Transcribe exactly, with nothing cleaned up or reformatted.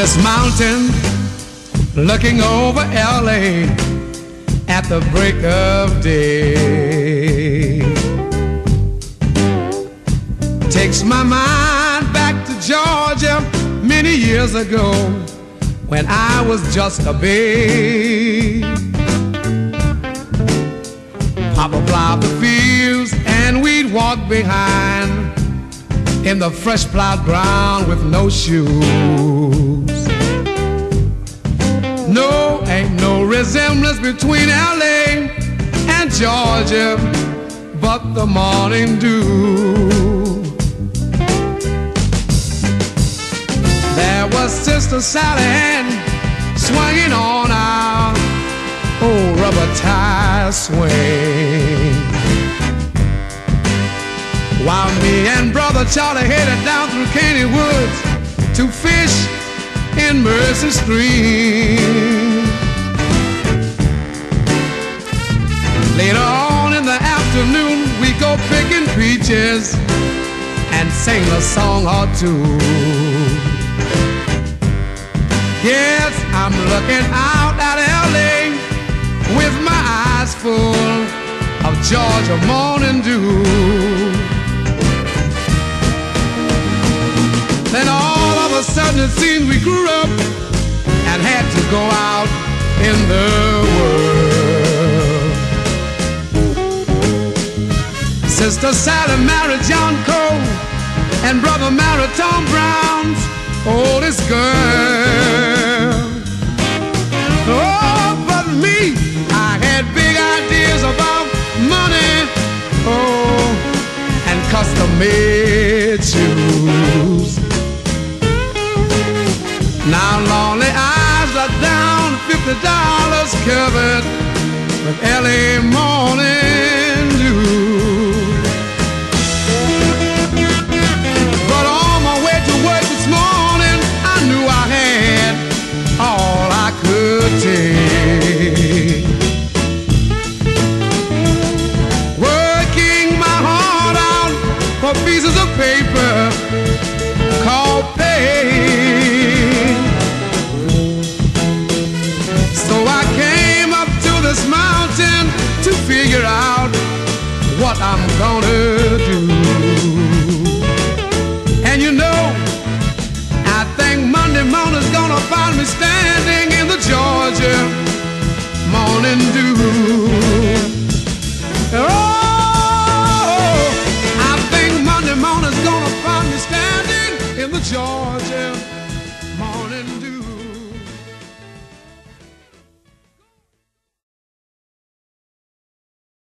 this mountain, looking over L A at the break of day. Takes my mind back to Georgia many years ago when I was just a babe. Papa plowed the fields and we'd walk behind in the fresh plowed ground with no shoes. No, ain't no resemblance between L A and Georgia but the morning dew. There was Sister Sally Ann swinging on our old rubber tire swing, while me and Brother Charlie headed down through Caney Woods to fish in Mercy Stream. Later on in the afternoon, we go picking peaches and sing a song or two. Yes, I'm looking out at L A with my eyes full of Georgia morning dew. Then all of a sudden it seems we grew up and had to go out in the world. Sister Sally married John Cole and Brother married Tom Brown's oldest girl. Oh, but me, I had big ideas about money, oh, and custom-made shoes. Now lonely eyes are down fifty dollars covered with L A morning dew. But on my way to work this morning, I knew I had all I could take. Working my heart out for pieces of paper called pay. So I came up to this mountain to figure out what I'm gonna do. And you know, I think Monday morning's gonna find me standing in the Georgia morning dew. Oh, I think Monday morning's gonna find me standing in the Georgia